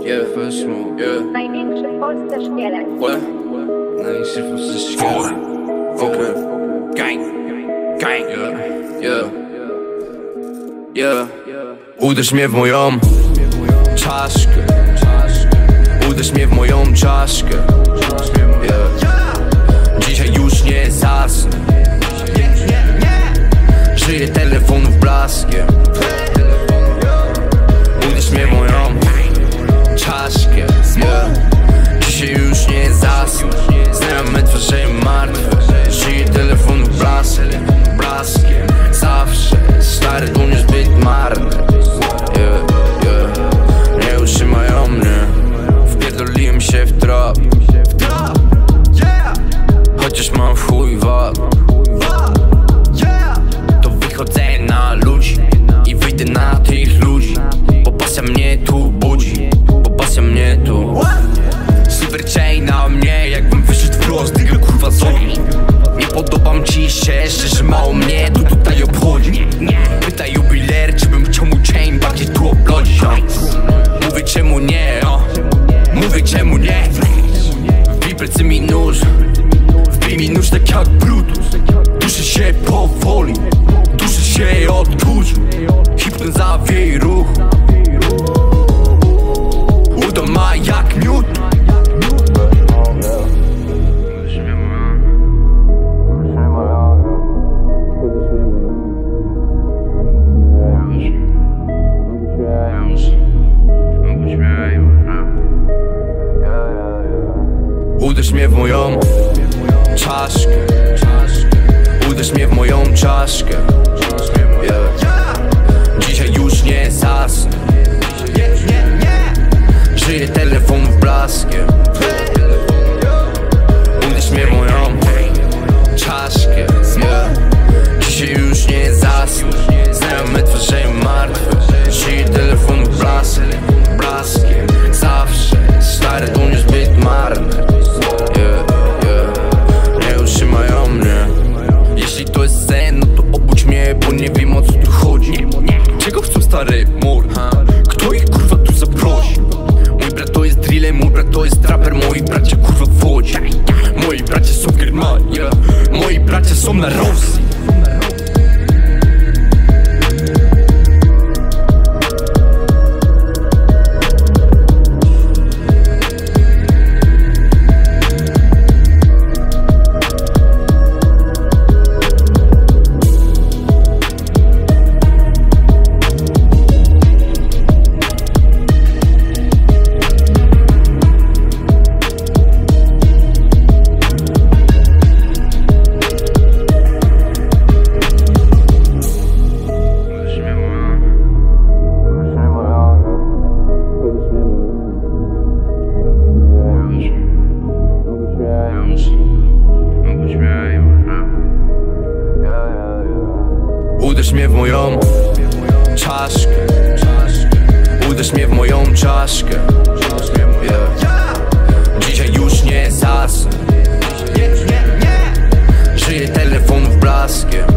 Największy w Polsce szkielet. Największy w Polsce szkielet. Okay. Gang. Gang. Yeah. Uderz mnie w moją czaszkę. Uderz mnie w moją czaszkę. Dzisiaj już nie zasnę. Żyję telefonów blaskiem. Uderz mnie w moją czaszkę. Dzisiaj już nie zasnę. Znajome twarze martwe. Żyję telefonów blaskiem. Zawsze stary to nie zbyt marny. Nie utrzymają mnie. Wpierdoliłem się w trap. Chociaż mam w chuj wad. To wychodzę na ludzi i wyjdę na tych ludzi. Bo pasja mnie tu budzi. Bo pasja mnie tu. Silver chain na mnie, jakbym wyszedł wprost. Dyga kurwa zombie. Nie podobam ci się, szczerze mało mnie to tutaj obchodzi. Pytaj jubiler, czy bym chciał mu chain bardziej tu oblodzić. Mówię czemu nie, mówię czemu nie. Wbij plecy mi nóż, wbij mi nóż tak jak Brutus. Duszę się powoli, duszę się od kurzu. Hipno zawieje ruchu. Udo ma jak miód. Uderz mnie w moją czaszkę. Uderz mnie w moją czaszkę. Dzisiaj już nie zasnę. Żyję telefonów blaskiem. Uderz mnie w moją czaszkę. Dzisiaj już nie zasnę. Znajome twarze martwe. Żyję telefonów blaskiem. Zawsze stare to nie zbyt marne. Nie utrzymają mnie. Jeśli to jest sen, no to obudź mnie, bo nie wiem o co tu chodzi. Czego chcą stary mur? Kto ich kurwa tu zaprosi? Mój brat to jest drillem, mój brat to jest trapper. Moi bracia kurwa w Łodzi. Moi bracia są w Germanii. Moi bracia są na Rosji. Uderz mnie w moją czaszkę. Uderz mnie w moją czaszkę. Dzisiaj już nie zasnę. Żyję telefonów blaskiem.